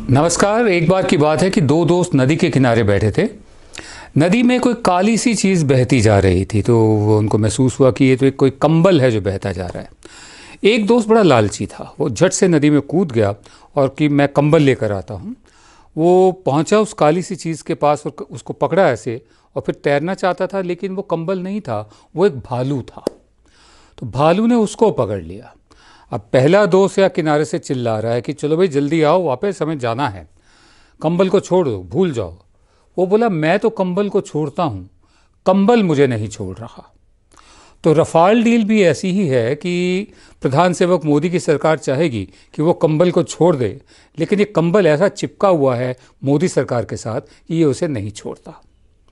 नमस्कार। एक बार की बात है कि दो दोस्त नदी के किनारे बैठे थे। नदी में कोई काली सी चीज़ बहती जा रही थी, तो उनको महसूस हुआ कि ये तो एक कोई कंबल है जो बहता जा रहा है। एक दोस्त बड़ा लालची था, वो झट से नदी में कूद गया और कि मैं कंबल लेकर आता हूँ। वो पहुँचा उस काली सी चीज़ के पास और उसको पकड़ा ऐसे, और फिर तैरना चाहता था, लेकिन वो कंबल नहीं था, वो एक भालू था। तो भालू ने उसको पकड़ लिया। अब पहला दोस्त या किनारे से चिल्ला रहा है कि चलो भाई जल्दी आओ, वापस हमें जाना है, कंबल को छोड़ दो, भूल जाओ। वो बोला मैं तो कंबल को छोड़ता हूँ, कंबल मुझे नहीं छोड़ रहा। तो रफाल डील भी ऐसी ही है कि प्रधान सेवक मोदी की सरकार चाहेगी कि वो कंबल को छोड़ दे, लेकिन ये कंबल ऐसा चिपका हुआ है मोदी सरकार के साथ कि ये उसे नहीं छोड़ता।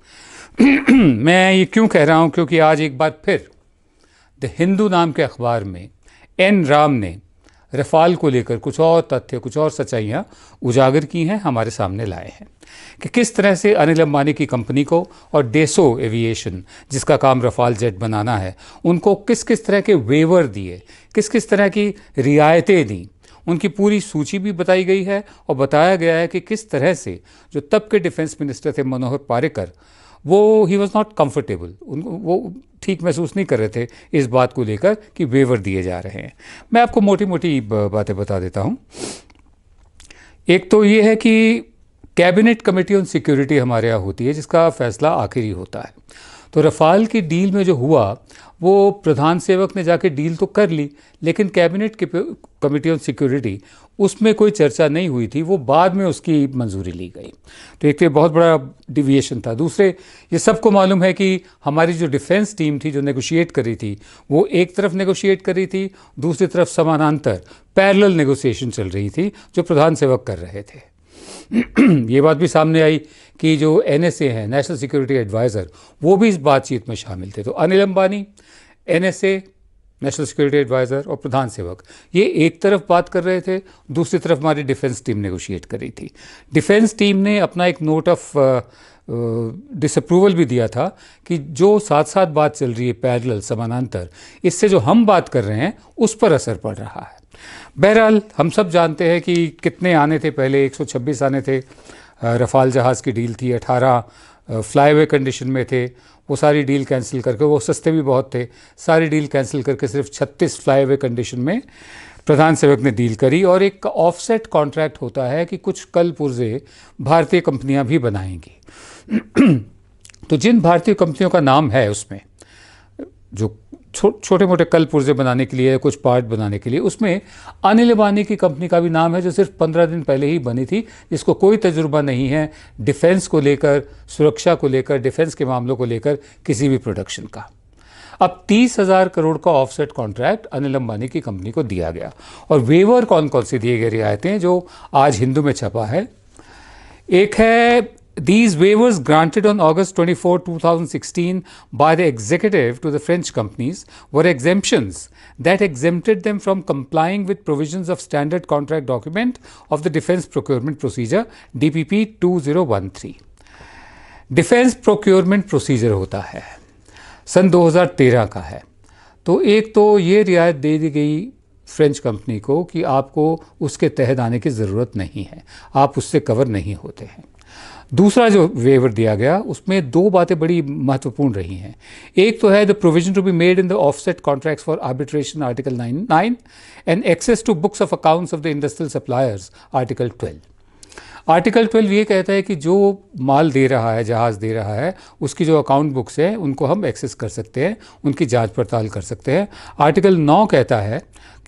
मैं ये क्यों कह रहा हूँ, क्योंकि आज एक बार फिर द हिंदू नाम के अखबार में एन राम ने रफाल को लेकर कुछ और तथ्य, कुछ और सच्चाइयाँ उजागर की हैं, हमारे सामने लाए हैं कि किस तरह से अनिल अंबानी की कंपनी को और डेसो एविएशन, जिसका काम रफाल जेट बनाना है, उनको किस किस तरह के वेवर दिए, किस किस तरह की रियायतें दी। उनकी पूरी सूची भी बताई गई है और बताया गया है कि किस तरह से जो तब के डिफेंस मिनिस्टर थे मनोहर पारिकर, वो ही वॉज नॉट कंफर्टेबल, वो ठीक महसूस नहीं कर रहे थे इस बात को लेकर कि वेवर दिए जा रहे हैं। मैं आपको मोटी मोटी बातें बता देता हूँ। एक तो ये है कि कैबिनेट कमेटी ऑन सिक्योरिटी हमारे यहाँ होती है, जिसका फैसला आखिरी होता है। तो रफाल की डील में जो हुआ, वो प्रधान सेवक ने जाके डील तो कर ली, लेकिन कैबिनेट कमेटी ऑन सिक्योरिटी उसमें कोई चर्चा नहीं हुई थी, वो बाद में उसकी मंजूरी ली गई। तो एक तो बहुत बड़ा डिविएशन था। दूसरे, ये सबको मालूम है कि हमारी जो डिफेंस टीम थी जो नेगोशिएट कर रही थी, वो एक तरफ नेगोशिएट कर रही थी, दूसरी तरफ समानांतर पैरेलल नेगोशिएशन चल रही थी जो प्रधान सेवक कर रहे थे। ये बात भी सामने आई कि जो NSA हैं, नेशनल सिक्योरिटी एडवाइज़र, वो भी इस बातचीत में शामिल थे। तो Anil Ambani, NSA, national security adviser और प्रधान सेवक, ये एक तरफ बात कर रहे थे, दूसरी तरफ हमारी डिफेंस टीम नेगोशिएट कर रही थी। डिफेंस टीम ने अपना एक नोट ऑफ डिसअप्रूवल भी दिया था कि जो साथ साथ बात चल रही है पैरेलल, समानांतर, इससे जो हम बात कर रहे हैं उस पर असर पड़ रहा है। बहरहाल हम सब जानते हैं कि कितने आने थे पहले, 126 आने थे। रफाल जहाज़ की डील थी, 18 फ्लाईवे कंडीशन में थे, वो सारी डील कैंसिल करके, वो सस्ते भी बहुत थे, सारी डील कैंसिल करके सिर्फ 36 फ्लाईवे कंडीशन में प्रधान सेवक ने डील करी। और एक ऑफसेट कॉन्ट्रैक्ट होता है कि कुछ कल पुर्जे भारतीय कंपनियां भी बनाएंगी। तो जिन भारतीय कंपनियों का नाम है उसमें, जो छोटे मोटे कल पुर्जे बनाने के लिए, कुछ पार्ट बनाने के लिए, उसमें अनिल अंबानी की कंपनी का भी नाम है, जो सिर्फ 15 दिन पहले ही बनी थी, जिसको कोई तजुर्बा नहीं है डिफेंस को लेकर, सुरक्षा को लेकर, डिफेंस के मामलों को लेकर किसी भी प्रोडक्शन का। अब 30,000 करोड़ का ऑफसेट कॉन्ट्रैक्ट अनिल अंबानी की कंपनी को दिया गया। और वेवर कौन कौन से दिए गए रियायतें, जो आज हिंदू में छपा है। एक है, These waivers granted on August 24, 2016 by the executive to the French companies were exemptions that exempted them from complying with provisions of standard contract document of the Defense Procurement Procedure DPP 2013। Defence procurement procedure होता है, सन 2013 का है। तो एक तो ये रियायत दे दी गई फ्रेंच कंपनी को कि आपको उसके तहत आने की ज़रूरत नहीं है, आप उससे कवर नहीं होते हैं। दूसरा जो वेवर दिया गया, उसमें दो बातें बड़ी महत्वपूर्ण रही हैं। एक तो है the provision to be made in the offset contracts for arbitration, article 9 and access to books of accounts of the industrial suppliers, article 12। Article 12 ये कहता है कि जो माल दे रहा है, जहाज़ दे रहा है, उसकी जो अकाउंट बुक्स हैं उनको हम एक्सेस कर सकते हैं, उनकी जांच पड़ताल कर सकते हैं। आर्टिकल 9 कहता है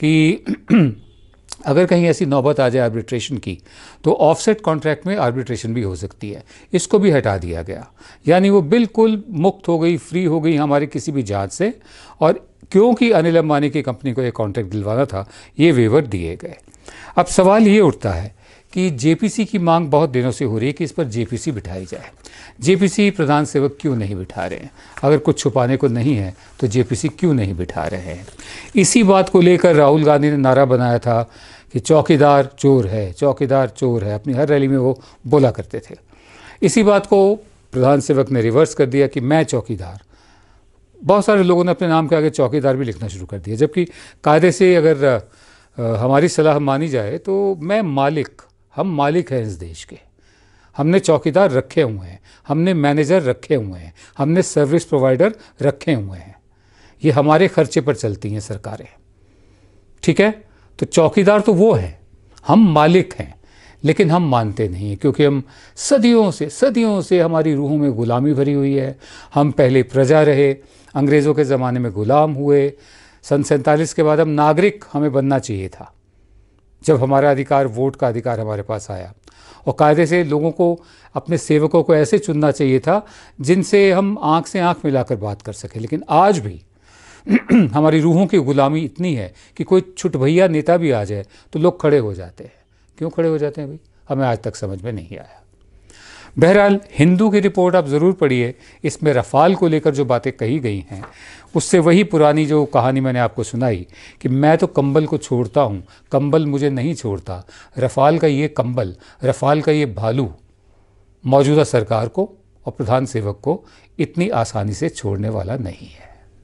कि अगर कहीं ऐसी नौबत आ जाए आर्बिट्रेशन की, तो ऑफसेट कॉन्ट्रैक्ट में आर्बिट्रेशन भी हो सकती है। इसको भी हटा दिया गया, यानी वो बिल्कुल मुक्त हो गई, फ्री हो गई हमारी किसी भी जांच से। और क्योंकि अनिल अंबानी की कंपनी को एक कॉन्ट्रैक्ट दिलवाना था, ये वेवर दिए गए। अब सवाल ये उठता है कि जेपीसी की मांग बहुत दिनों से हो रही है कि इस पर जेपीसी बिठाई जाए। जेपीसी प्रधान सेवक क्यों नहीं बिठा रहे हैं? अगर कुछ छुपाने को नहीं है तो जेपीसी क्यों नहीं बिठा रहे हैं? इसी बात को लेकर राहुल गांधी ने नारा बनाया था कि चौकीदार चोर है, चौकीदार चोर है, अपनी हर रैली में वो बोला करते थे। इसी बात को प्रधान सेवक ने रिवर्स कर दिया कि मैं चौकीदार। बहुत सारे लोगों ने अपने नाम के आगे चौकीदार भी लिखना शुरू कर दिया, जबकि कायदे से अगर हमारी सलाह मानी जाए तो मैं मालिक, हम मालिक हैं इस देश के। हमने चौकीदार रखे हुए हैं, हमने मैनेजर रखे हुए हैं, हमने सर्विस प्रोवाइडर रखे हुए हैं। ये हमारे खर्चे पर चलती हैं सरकारें, ठीक है। तो चौकीदार तो वो है, हम मालिक हैं। लेकिन हम मानते नहीं हैं, क्योंकि हम सदियों से हमारी रूहों में गुलामी भरी हुई है। हम पहले प्रजा रहे, अंग्रेज़ों के ज़माने में गुलाम हुए, सन 47 के बाद हम नागरिक हमें बनना चाहिए था, जब हमारा अधिकार, वोट का अधिकार हमारे पास आया। और कायदे से लोगों को, अपने सेवकों को ऐसे चुनना चाहिए था जिनसे हम आँख से आँख मिलाकर बात कर सकें। लेकिन आज भी हमारी रूहों की गुलामी इतनी है कि कोई छुटभैया नेता भी आ जाए तो लोग खड़े हो जाते हैं। क्यों खड़े हो जाते हैं भाई, हमें आज तक समझ में नहीं आया। बहरहाल, हिंदू की रिपोर्ट आप ज़रूर पढ़िए। इसमें रफ़ाल को लेकर जो बातें कही गई हैं, उससे वही पुरानी जो कहानी मैंने आपको सुनाई कि मैं तो कंबल को छोड़ता हूँ, कंबल मुझे नहीं छोड़ता। रफ़ाल का ये कंबल, रफ़ाल का ये भालू मौजूदा सरकार को और प्रधान सेवक को इतनी आसानी से छोड़ने वाला नहीं है।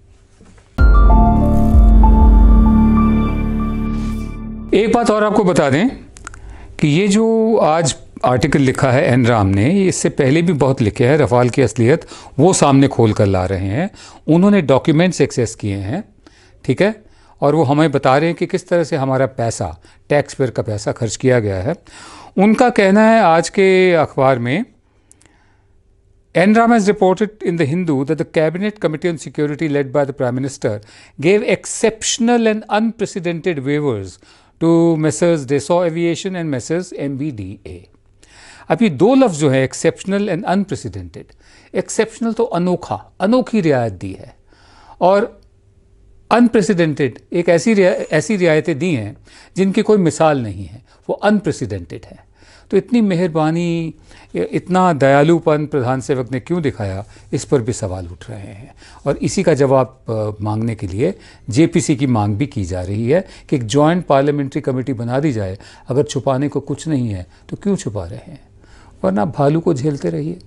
एक बात और आपको बता दें कि ये जो आज आर्टिकल लिखा है एन राम ने, इससे पहले भी बहुत लिखे हैं। रफ़ाल की असलियत वो सामने खोल कर ला रहे हैं। उन्होंने डॉक्यूमेंट्स एक्सेस किए हैं, ठीक है, और वो हमें बता रहे हैं कि किस तरह से हमारा पैसा, टैक्स पेयर का पैसा खर्च किया गया है। उनका कहना है आज के अखबार में, N. Ram has reported in The Hindu that the Cabinet Committee on Security led by the Prime Minister gave exceptional and unprecedented waivers to Messrs. Dassault Aviation and Messrs. MBDA. अब ये दो लफ्ज़ जो है, एक्सेप्शनल एंड अनप्रेसिडेंटेड, एक्सेप्शनल तो अनोखा, अनोखी रियायत दी है, और अनप्रेसिडेंटेड एक ऐसी रियायतें दी हैं जिनकी कोई मिसाल नहीं है, वो अनप्रेसिडेंटेड है। तो इतनी मेहरबानी, इतना दयालुपन प्रधान सेवक ने क्यों दिखाया, इस पर भी सवाल उठ रहे हैं। और इसी का जवाब मांगने के लिए जेपीसी की मांग भी की जा रही है कि एक जॉइंट पार्लियामेंट्री कमेटी बना दी जाए। अगर छुपाने को कुछ नहीं है तो क्यों छुपा रहे हैं, वरना भालू को झेलते रहिए।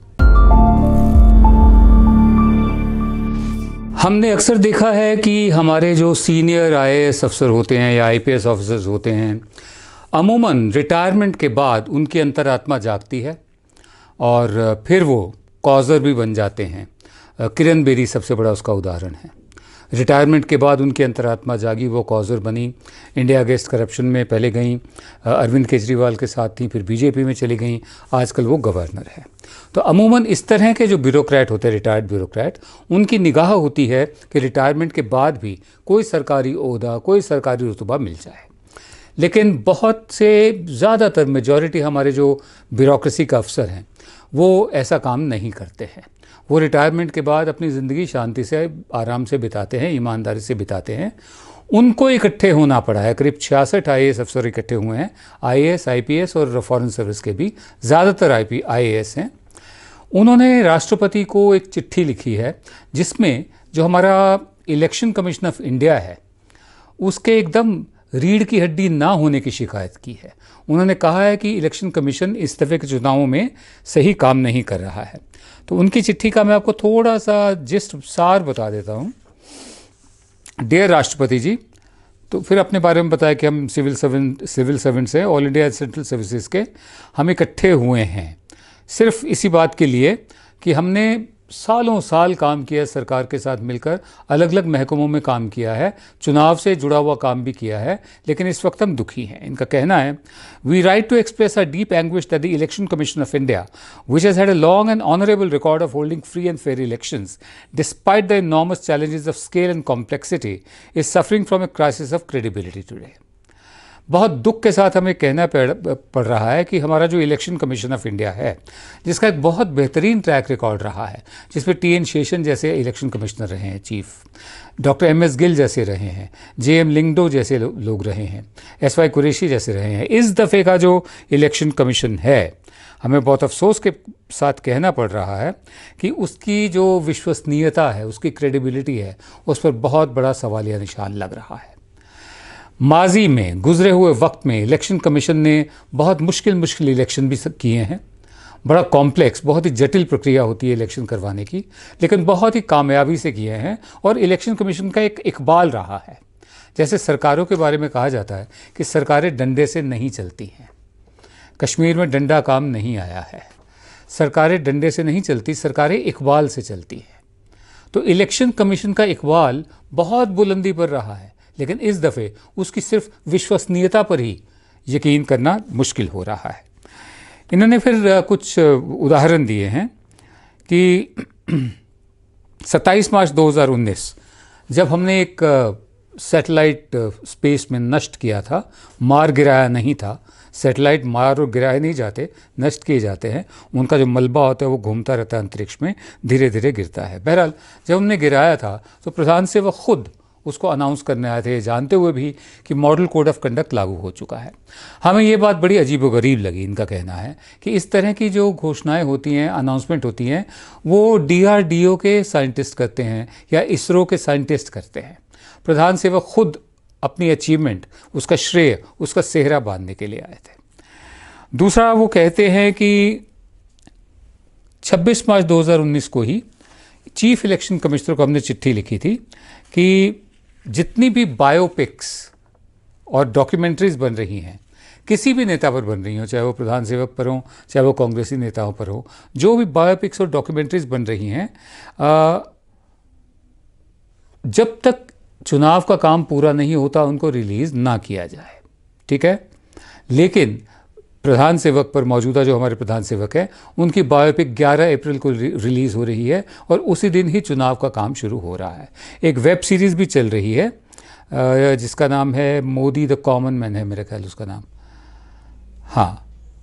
हमने अक्सर देखा है कि हमारे जो सीनियर आईएएस अफसर होते हैं या आईपीएस ऑफिसर्स होते हैं, अमूमन रिटायरमेंट के बाद उनकी अंतरात्मा जागती है और फिर वो कॉजर भी बन जाते हैं। किरण बेदी सबसे बड़ा उसका उदाहरण है। रिटायरमेंट के बाद उनकी अंतरात्मा जागी, वो कॉजर बनी। इंडिया अगेंस्ट करप्शन में पहले गई, अरविंद केजरीवाल के साथ थी, फिर बीजेपी में चली गई, आजकल वो गवर्नर है। तो अमूमन इस तरह के जो ब्यूरोक्रेट होते हैं, रिटायर्ड ब्यूरोक्रेट, उनकी निगाह होती है कि रिटायरमेंट के बाद भी कोई सरकारी ओहदा, कोई सरकारी रुतबा मिल जाए। लेकिन बहुत से, ज़्यादातर मेजॉरिटी हमारे जो ब्यूरोक्रेसी का अफसर हैं, वो ऐसा काम नहीं करते हैं। वो रिटायरमेंट के बाद अपनी ज़िंदगी शांति से, आराम से बिताते हैं, ईमानदारी से बिताते हैं। उनको इकट्ठे होना पड़ा है। करीब 66 आईएएस अफसर इकट्ठे हुए हैं, आईएएस, आईपीएस और फॉरेन सर्विस के भी, ज़्यादातर आईएएस हैं। उन्होंने राष्ट्रपति को एक चिट्ठी लिखी है जिसमें जो हमारा इलेक्शन कमीशन ऑफ इंडिया है, उसके एकदम रीढ़ की हड्डी ना होने की शिकायत की है। उन्होंने कहा है कि इलेक्शन कमीशन इस दफ़े के चुनावों में सही काम नहीं कर रहा है। तो उनकी चिट्ठी का मैं आपको थोड़ा सा जिस्ट सार बता देता हूँ। डियर राष्ट्रपति जी, तो फिर अपने बारे में बताया कि हम सिविल सर्वेंट्स हैं, ऑल इंडिया सेंट्रल सर्विसेज के। हम इकट्ठे हुए हैं सिर्फ इसी बात के लिए कि हमने सालों साल काम किया, सरकार के साथ मिलकर अलग अलग महकमों में काम किया है, चुनाव से जुड़ा हुआ काम भी किया है, लेकिन इस वक्त हम दुखी हैं। इनका कहना है, we write to express a deep anguish that the Election Commission of India, which has had a long and honourable record of holding free and fair elections despite the enormous challenges of scale and complexity, is suffering from a crisis of credibility today. बहुत दुख के साथ हमें कहना पड़ रहा है कि हमारा जो इलेक्शन कमीशन ऑफ इंडिया है, जिसका एक बहुत बेहतरीन ट्रैक रिकॉर्ड रहा है, जिसमें टीएन शेषन जैसे इलेक्शन कमिश्नर रहे हैं चीफ, डॉक्टर एमएस गिल जैसे रहे हैं, जेएम लिंगडो जैसे लोग रहे हैं, एसवाई कुरैशी जैसे रहे हैं, इस दफ़े का जो इलेक्शन कमीशन है, हमें बहुत अफसोस के साथ कहना पड़ रहा है कि उसकी जो विश्वसनीयता है, उसकी क्रेडिबिलिटी है, उस पर बहुत बड़ा सवालिया निशान लग रहा है। माजी में, गुजरे हुए वक्त में इलेक्शन कमीशन ने बहुत मुश्किल इलेक्शन भी किए हैं। बड़ा कॉम्प्लेक्स, बहुत ही जटिल प्रक्रिया होती है इलेक्शन करवाने की, लेकिन बहुत ही कामयाबी से किए हैं। और इलेक्शन कमीशन का एक इकबाल रहा है। जैसे सरकारों के बारे में कहा जाता है कि सरकारें डंडे से नहीं चलती हैं, कश्मीर में डंडा काम नहीं आया है। सरकारें डंडे से नहीं चलती, सरकारें इकबाल से चलती हैं। तो इलेक्शन कमीशन का इकबाल बहुत बुलंदी पर रहा है, लेकिन इस दफ़े उसकी सिर्फ विश्वसनीयता पर ही यकीन करना मुश्किल हो रहा है। इन्होंने फिर कुछ उदाहरण दिए हैं कि 27 मार्च 2019 जब हमने एक सैटेलाइट स्पेस में नष्ट किया था, मार गिराया नहीं था, सैटेलाइट मार और गिराए नहीं जाते, नष्ट किए जाते हैं, उनका जो मलबा होता है वो घूमता रहता है अंतरिक्ष में, धीरे धीरे गिरता है। बहरहाल जब हमने गिराया था तो प्रधान सेवक खुद उसको अनाउंस करने आए थे, जानते हुए भी कि मॉडल कोड ऑफ कंडक्ट लागू हो चुका है। हमें ये बात बड़ी अजीबोगरीब लगी। इनका कहना है कि इस तरह की जो घोषणाएं होती हैं, अनाउंसमेंट होती हैं, वो DRDO के साइंटिस्ट करते हैं या इसरो के साइंटिस्ट करते हैं। प्रधान सेवक खुद अपनी अचीवमेंट, उसका श्रेय, उसका सेहरा बांधने के लिए आए थे। दूसरा, वो कहते हैं कि 26 मार्च 2019 को ही चीफ इलेक्शन कमिश्नर को हमने चिट्ठी लिखी थी कि जितनी भी बायोपिक्स और डॉक्यूमेंट्रीज बन रही हैं, किसी भी नेता पर बन रही हो, चाहे वो प्रधान सेवक पर हो, चाहे वो कांग्रेसी नेताओं पर हो, जो भी बायोपिक्स और डॉक्यूमेंट्रीज बन रही हैं, जब तक चुनाव का काम पूरा नहीं होता उनको रिलीज़ ना किया जाए। ठीक है, लेकिन प्रधान सेवक पर, मौजूदा जो हमारे प्रधान सेवक है, उनकी बायोपिक 11 अप्रैल को रिलीज़ हो रही है और उसी दिन ही चुनाव का काम शुरू हो रहा है। एक वेब सीरीज़ भी चल रही है जिसका नाम है मोदी द कॉमन मैन है मेरे ख्याल उसका नाम, हाँ,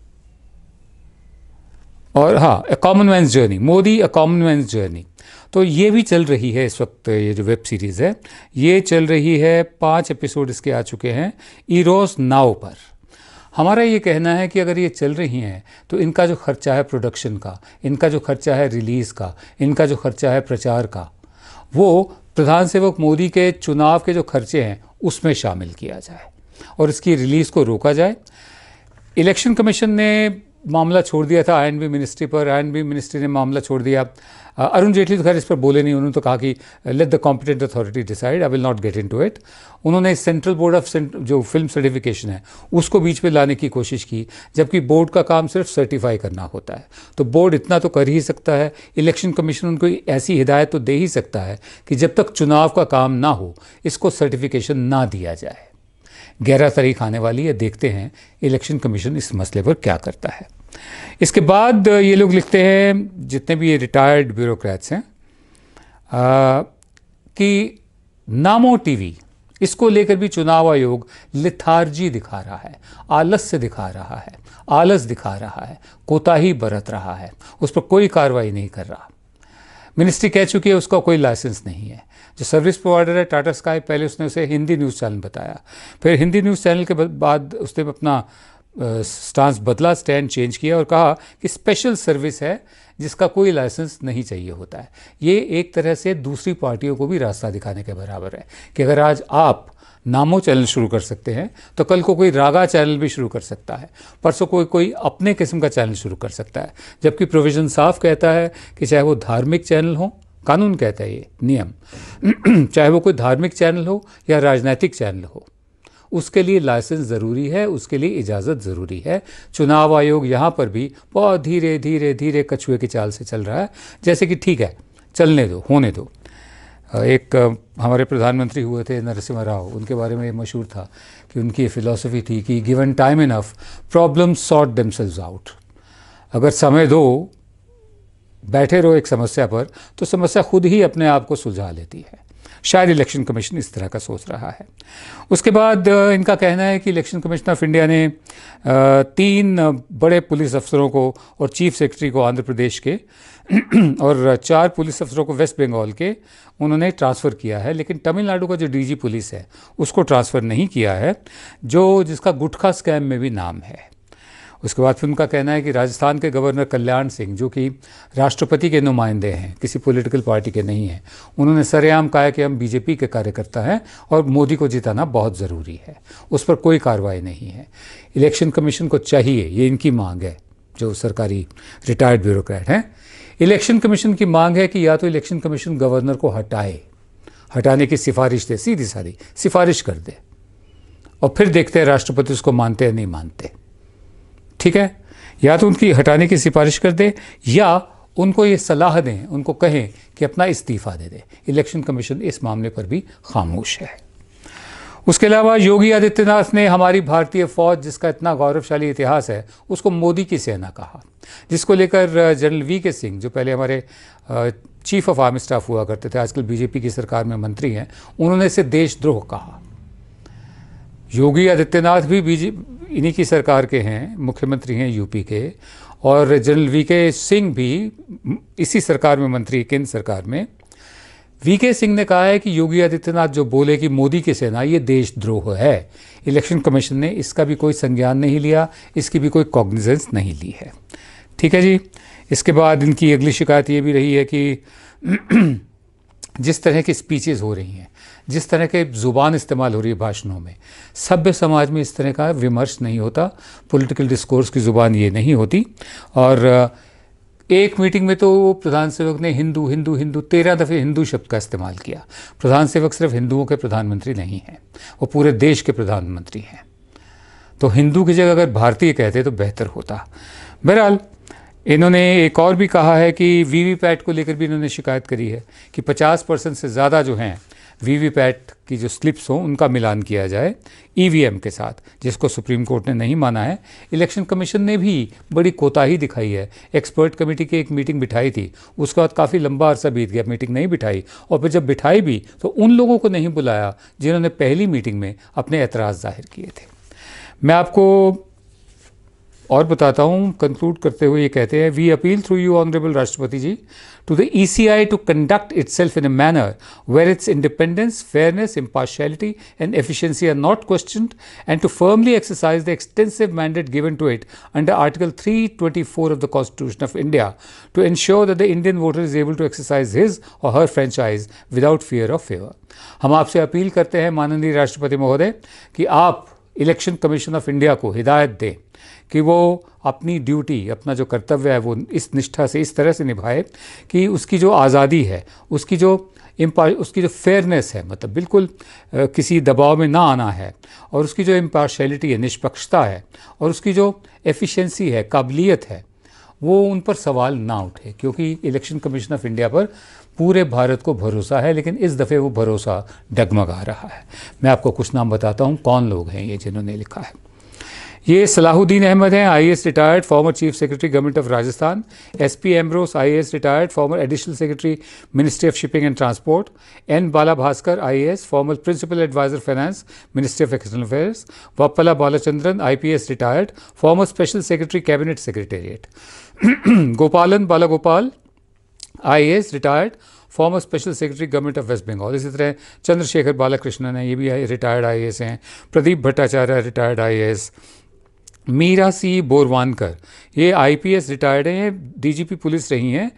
और हाँ, a common man's journey, Modi a common man's journey. तो ये भी चल रही है इस वक्त। ये जो वेब सीरीज़ है ये चल रही है, 5 एपिसोड इसके आ चुके हैं इरोस नाउ पर। हमारा ये कहना है कि अगर ये चल रही हैं तो इनका जो खर्चा है प्रोडक्शन का, इनका जो खर्चा है रिलीज़ का, इनका जो खर्चा है प्रचार का, वो प्रधान सेवक मोदी के चुनाव के जो खर्चे हैं उसमें शामिल किया जाए और इसकी रिलीज़ को रोका जाए। इलेक्शन कमीशन ने मामला छोड़ दिया था INB मिनिस्ट्री पर, INB मिनिस्ट्री ने मामला छोड़ दिया। अरुण जेटली तो खैर इस पर बोले नहीं, उन्होंने तो कहा कि let the competent authority decide, I will not get into it. उन्होंने सेंट्रल बोर्ड ऑफ जो फिल्म सर्टिफिकेशन है उसको बीच में लाने की कोशिश की, जबकि बोर्ड का काम सिर्फ सर्टिफाई करना होता है। तो बोर्ड इतना तो कर ही सकता है, इलेक्शन कमीशन उनको ऐसी हिदायत तो दे ही सकता है कि जब तक चुनाव का काम ना हो इसको सर्टिफिकेशन ना दिया जाए। 11 तारीख आने वाली है, देखते हैं इलेक्शन कमीशन इस मसले पर क्या करता है। इसके बाद ये लोग लिखते हैं, जितने भी ये रिटायर्ड ब्यूरोक्रेट्स हैं, कि नामो टीवी, इसको लेकर भी चुनाव आयोग लिथार्जी दिखा रहा है, आलस्य दिखा रहा है, आलस दिखा रहा है, कोताही बरत रहा है, उस पर कोई कार्रवाई नहीं कर रहा। मिनिस्ट्री कह चुकी है उसका कोई लाइसेंस नहीं है। जो सर्विस प्रोवाइडर है टाटा स्काई, पहले उसने उसे हिंदी न्यूज़ चैनल बताया, फिर हिंदी न्यूज़ चैनल के बाद उसने अपना स्टांस बदला, स्टैंड चेंज किया और कहा कि स्पेशल सर्विस है जिसका कोई लाइसेंस नहीं चाहिए होता है। ये एक तरह से दूसरी पार्टियों को भी रास्ता दिखाने के बराबर है कि अगर आज आप नामो चैनल शुरू कर सकते हैं तो कल को कोई रागा चैनल भी शुरू कर सकता है, परसों कोई अपने किस्म का चैनल शुरू कर सकता है। जबकि प्रोविज़न साफ कहता है कि चाहे वो धार्मिक चैनल हो, कानून कहता है ये नियम, चाहे वो कोई धार्मिक चैनल हो या राजनीतिक चैनल हो, उसके लिए लाइसेंस ज़रूरी है, उसके लिए इजाज़त ज़रूरी है। चुनाव आयोग यहाँ पर भी बहुत धीरे धीरे धीरे कछुए की चाल से चल रहा है, जैसे कि ठीक है चलने दो, होने दो। एक हमारे प्रधानमंत्री हुए थे नरसिम्हा राव, उनके बारे में ये मशहूर था कि उनकी ये फिलॉसफी थी कि given time enough problems sort themselves out. अगर समय दो, बैठे रहो एक समस्या पर, तो समस्या खुद ही अपने आप को सुलझा लेती है। शायद इलेक्शन कमीशन इस तरह का सोच रहा है। उसके बाद इनका कहना है कि इलेक्शन कमीशन ऑफ इंडिया ने 3 बड़े पुलिस अफसरों को और चीफ सेक्रेटरी को आंध्र प्रदेश के और 4 पुलिस अफसरों को वेस्ट बंगाल के उन्होंने ट्रांसफ़र किया है, लेकिन तमिलनाडु का जो DG पुलिस है उसको ट्रांसफ़र नहीं किया है, जिसका गुटखा स्कैम में भी नाम है। उसके बाद फिर उनका कहना है कि राजस्थान के गवर्नर कल्याण सिंह, जो कि राष्ट्रपति के नुमाइंदे हैं, किसी पॉलिटिकल पार्टी के नहीं हैं, उन्होंने सरेआम कहा कि हम BJP के कार्यकर्ता हैं और मोदी को जिताना बहुत ज़रूरी है। उस पर कोई कार्रवाई नहीं है। इलेक्शन कमीशन को चाहिए, ये इनकी मांग है, जो सरकारी रिटायर्ड ब्यूरोक्रेट हैं, इलेक्शन कमीशन की मांग है कि या तो इलेक्शन कमीशन गवर्नर को हटाने की सिफारिश दे, सीधी सादी सिफारिश कर दे, और फिर देखते हैं राष्ट्रपति उसको मानते या नहीं मानते। ठीक है, या तो उनकी हटाने की सिफारिश कर दे या उनको ये सलाह दें, उनको कहें कि अपना इस्तीफ़ा दे दे। इलेक्शन कमीशन इस मामले पर भी खामोश है। उसके अलावा योगी आदित्यनाथ ने हमारी भारतीय फ़ौज, जिसका इतना गौरवशाली इतिहास है, उसको मोदी की सेना कहा, जिसको लेकर जनरल वी.के. सिंह, जो पहले हमारे चीफ ऑफ आर्मी स्टाफ हुआ करते थे, आजकल बीजेपी की सरकार में मंत्री हैं, उन्होंने इसे देशद्रोह कहा। योगी आदित्यनाथ भी इन्हीं की सरकार के हैं, मुख्यमंत्री हैं यूपी के, और जनरल वी.के. सिंह भी इसी सरकार में मंत्री, केंद्र सरकार में। वी.के. सिंह ने कहा है कि योगी आदित्यनाथ जो बोले कि मोदी की सेना, ये देशद्रोह है। इलेक्शन कमीशन ने इसका भी कोई संज्ञान नहीं लिया, इसकी भी कोई कॉग्निजेंस नहीं ली है। ठीक है जी। इसके बाद इनकी अगली शिकायत ये भी रही है कि जिस तरह की स्पीचेस हो रही हैं, जिस तरह के ज़ुबान इस्तेमाल हो रही है भाषणों में, सभ्य समाज में इस तरह का विमर्श नहीं होता, पॉलिटिकल डिस्कोर्स की ज़ुबान ये नहीं होती। और एक मीटिंग में तो प्रधान सेवक ने हिंदू हिंदू हिंदू 13 दफ़े हिंदू शब्द का इस्तेमाल किया। प्रधान सेवक सिर्फ हिंदुओं के प्रधानमंत्री नहीं हैं, वो पूरे देश के प्रधानमंत्री हैं। तो हिंदू की जगह अगर भारतीय कहते तो बेहतर होता। बहरहाल इन्होंने एक और भी कहा है कि वीवीपैट को लेकर भी इन्होंने शिकायत करी है कि 50% से ज़्यादा जो हैं वीवीपैट की जो स्लिप्स हों उनका मिलान किया जाए ईवीएम के साथ, जिसको सुप्रीम कोर्ट ने नहीं माना है। इलेक्शन कमीशन ने भी बड़ी कोताही दिखाई है। एक्सपर्ट कमेटी की एक मीटिंग बिठाई थी, उसके बाद काफ़ी लंबा अरसा बीत गया, मीटिंग नहीं बिठाई, और फिर जब बिठाई भी तो उन लोगों को नहीं बुलाया जिन्होंने पहली मीटिंग में अपने एतराज़ जाहिर किए थे। मैं आपको और बताता हूँ, कंक्लूड करते हुए ये कहते हैं, we appeal through you honourable राष्ट्रपति ji to the ECI to conduct itself in a manner where its independence, fairness, impartiality and efficiency are not questioned, and to firmly exercise the extensive mandate given to it under Article 324 of the Constitution of India to ensure that the Indian voter is able to exercise his or her franchise without fear of favor। हम आपसे appeal करते हैं माननीय राष्ट्रपति महोदय कि आप election Commission of India को हिदायत दें कि वो अपनी ड्यूटी, अपना जो कर्तव्य है, वो इस निष्ठा से, इस तरह से निभाए कि उसकी जो आज़ादी है, उसकी जो फेयरनेस है, मतलब बिल्कुल किसी दबाव में ना आना है, और उसकी जो इम्पार्शियलिटी है, निष्पक्षता है, और उसकी जो एफिशिएंसी है, काबिलियत है, वो उन पर सवाल ना उठे, क्योंकि इलेक्शन कमीशन ऑफ इंडिया पर पूरे भारत को भरोसा है, लेकिन इस दफ़े वो भरोसा डगमगा रहा है। मैं आपको कुछ नाम बताता हूँ कौन लोग हैं ये जिन्होंने लिखा है। ये सलाहुद्दीन अहमद हैं, IAS retired, former chief secretary government of Rajasthan. SP Ambrose, IAS retired, former additional secretary ministry of shipping and transport. N Bala Bhaskar, IAS, former principal adviser finance, ministry of external affairs. Vappala Balachandran, IPS retired, former special secretary cabinet secretariat. Gopalan Balagopal, IAS retired, former special secretary government of West Bengal. इसी तरह चंद्रशेखर बालाकृष्णन है, ये भी retired IAS हैं। Pradeep Bhattacharya retired IAS। Meera C Borwankar, ये IPS retired हैं, ये DGP police रही हैं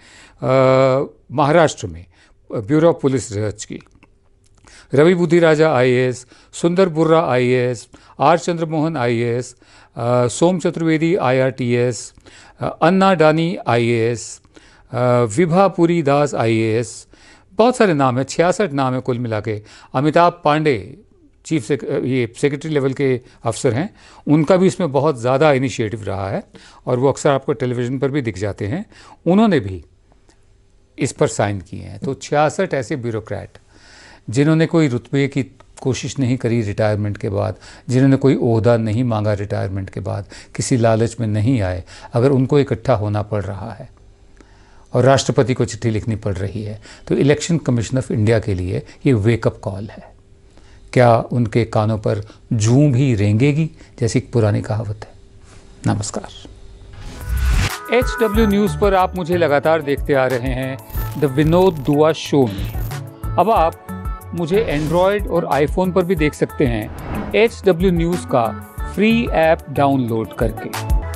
महाराष्ट्र में, ब्यूरो ऑफ पुलिस रिसर्च की। रवि बुद्धिराजा IAS, सुंदर बुर्रा IAS, R चंद्रमोहन IAS, सोम चतुर्वेदी IRTS, अन्ना डानी IAS, विभापुरी दास IAS। बहुत सारे नाम हैं, 66 नाम है कुल मिला के। अमिताभ पांडे चीफ ये सेक्रेटरी लेवल के अफसर हैं, उनका भी इसमें बहुत ज़्यादा इनिशिएटिव रहा है, और वो अक्सर आपको टेलीविज़न पर भी दिख जाते हैं। उन्होंने भी इस पर साइन किए हैं। तो 66 ऐसे ब्यूरोक्रेट जिन्होंने कोई रुतबे की कोशिश नहीं करी रिटायरमेंट के बाद, जिन्होंने कोई ओहदा नहीं मांगा रिटायरमेंट के बाद, किसी लालच में नहीं आए, अगर उनको इकट्ठा होना पड़ रहा है और राष्ट्रपति को चिट्ठी लिखनी पड़ रही है, तो इलेक्शन कमीशन ऑफ इंडिया के लिए ये वेकअप कॉल है। क्या उनके कानों पर जूं भी रेंगेगी, जैसी पुरानी कहावत है। नमस्कार। HW न्यूज़ पर आप मुझे लगातार देखते आ रहे हैं द विनोद दुआ शो में। अब आप मुझे एंड्रॉयड और आईफोन पर भी देख सकते हैं HW न्यूज़ का फ्री ऐप डाउनलोड करके।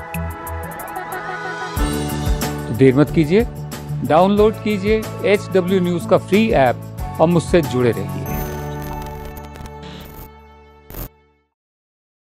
तो देर मत कीजिए, डाउनलोड कीजिए HW न्यूज़ का फ्री ऐप और मुझसे जुड़े रहिए।